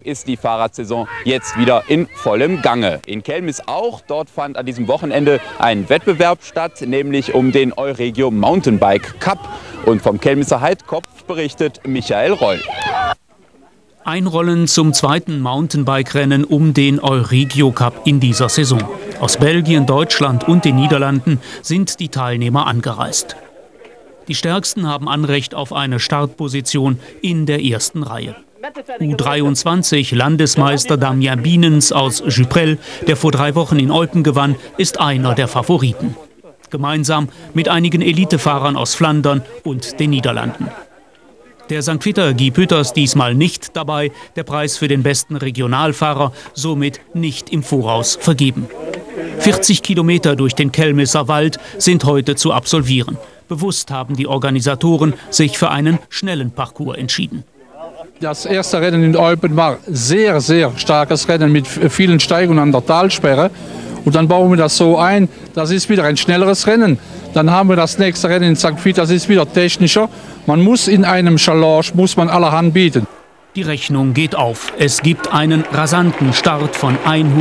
Ist die Fahrradsaison jetzt wieder in vollem Gange. In Kelmis auch. Dort fand an diesem Wochenende ein Wettbewerb statt, nämlich um den Euregio Mountainbike Cup. Und vom Kelmisser Heidkopf berichtet Michael Roll. Einrollen zum zweiten Mountainbike-Rennen um den Euregio Cup in dieser Saison. Aus Belgien, Deutschland und den Niederlanden sind die Teilnehmer angereist. Die Stärksten haben Anrecht auf eine Startposition in der ersten Reihe. U23 Landesmeister Damien Bienens aus Gyprel, der vor 3 Wochen in Eupen gewann, ist einer der Favoriten. Gemeinsam mit einigen Elitefahrern aus Flandern und den Niederlanden. Der St. Viter Guy Pütters diesmal nicht dabei, der Preis für den besten Regionalfahrer somit nicht im Voraus vergeben. 40 Kilometer durch den Kelmisser Wald sind heute zu absolvieren. Bewusst haben die Organisatoren sich für einen schnellen Parcours entschieden. Das erste Rennen in Eupen war sehr starkes Rennen mit vielen Steigungen an der Talsperre. Und dann bauen wir das so ein, das ist wieder ein schnelleres Rennen. Dann haben wir das nächste Rennen in St. Vith, das ist wieder technischer. Man muss in einem Challenge, allerhand bieten. Die Rechnung geht auf. Es gibt einen rasanten Start von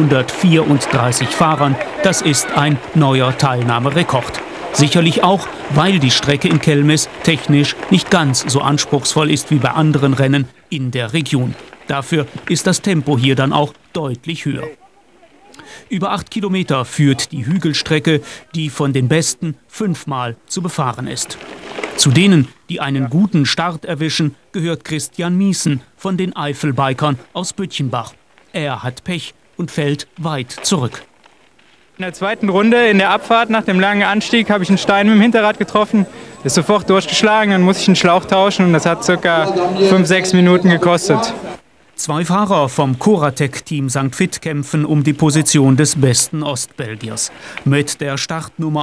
134 Fahrern. Das ist ein neuer Teilnahmerekord. Sicherlich auch, weil die Strecke in Kelmis technisch nicht ganz so anspruchsvoll ist wie bei anderen Rennen in der Region. Dafür ist das Tempo hier dann auch deutlich höher. Über 8 Kilometer führt die Hügelstrecke, die von den Besten 5-mal zu befahren ist. Zu denen, die einen guten Start erwischen, gehört Christian Miesen von den Eifelbikern aus Böttchenbach. Er hat Pech und fällt weit zurück. In der zweiten Runde, in der Abfahrt nach dem langen Anstieg, habe ich einen Stein mit dem Hinterrad getroffen. Ist sofort durchgeschlagen, dann muss ich einen Schlauch tauschen und das hat ca. 5-6 Minuten gekostet. 2 Fahrer vom Coratec-Team St. Vith kämpfen um die Position des besten Ostbelgiers. Mit der Startnummer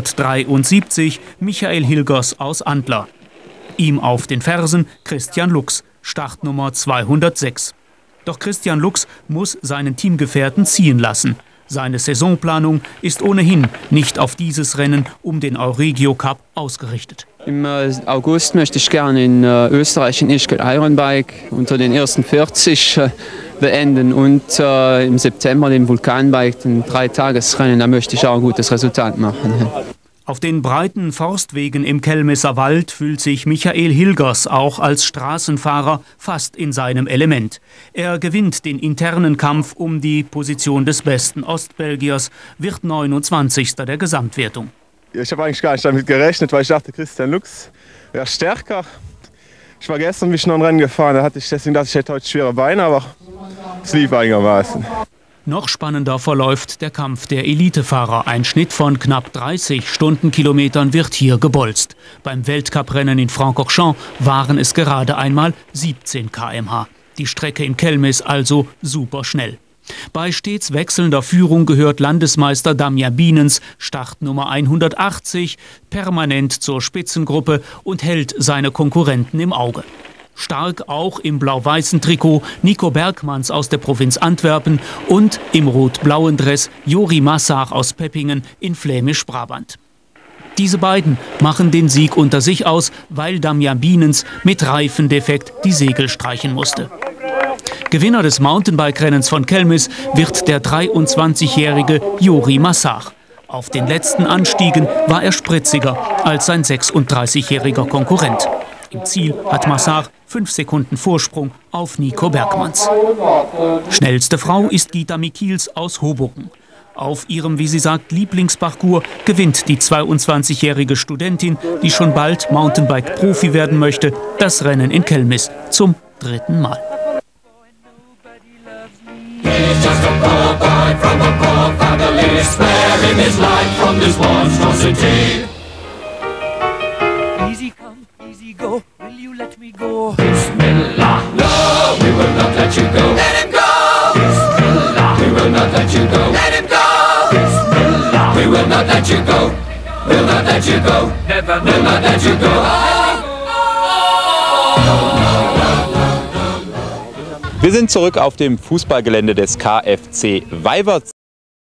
173 Michael Hilgers aus Antler. Ihm auf den Fersen Christian Lux, Startnummer 206. Doch Christian Lux muss seinen Teamgefährten ziehen lassen. Seine Saisonplanung ist ohnehin nicht auf dieses Rennen um den Euregio Cup ausgerichtet. Im August möchte ich gerne in Österreich in Ischgl Ironbike unter den ersten 40 beenden und im September den Vulkanbike, den 3-Tagesrennen, da möchte ich auch ein gutes Resultat machen. Auf den breiten Forstwegen im Kelmisser Wald fühlt sich Michael Hilgers auch als Straßenfahrer fast in seinem Element. Er gewinnt den internen Kampf um die Position des besten Ostbelgiers, wird 29. der Gesamtwertung. Ich habe eigentlich gar nicht damit gerechnet, weil ich dachte, Christian Lux wäre stärker. Ich war gestern noch ein Rennen gefahren, deswegen dachte ich, hätte heute schwere Beine, aber es lief einigermaßen. Noch spannender verläuft der Kampf der Elitefahrer. Ein Schnitt von knapp 30 Stundenkilometern wird hier gebolzt. Beim Weltcuprennen in Francorchamps waren es gerade einmal 17 km/h. Die Strecke in Kelmis also super schnell. Bei stets wechselnder Führung gehört Landesmeister Damien Bienens, Startnummer 180, permanent zur Spitzengruppe und hält seine Konkurrenten im Auge. Stark auch im blau-weißen Trikot Nico Bergmanns aus der Provinz Antwerpen und im rot-blauen Dress Jori Massach aus Peppingen in Flämisch-Brabant. Diese beiden machen den Sieg unter sich aus, weil Damien Bienens mit Reifendefekt die Segel streichen musste. Gewinner des Mountainbike-Rennens von Kelmis wird der 23-jährige Jori Massach. Auf den letzten Anstiegen war er spritziger als sein 36-jähriger Konkurrent. Im Ziel hat Massach 5 Sekunden Vorsprung auf Nico Bergmanns. Schnellste Frau ist Gita Mikiels aus Hoboken. Auf ihrem, wie sie sagt, Lieblingsparcours gewinnt die 22-jährige Studentin, die schon bald Mountainbike-Profi werden möchte, das Rennen in Kelmis zum 3. Mal. Easy come, easy go, will you let me go? Bismillah, no, we will not let you go. Let him go! Bismillah, we will not let you go. Let him go! Bismillah, we will not let you go. We'll not let you go. Never, will not let you go. Wir sind zurück auf dem Fußballgelände des KFC Weiver.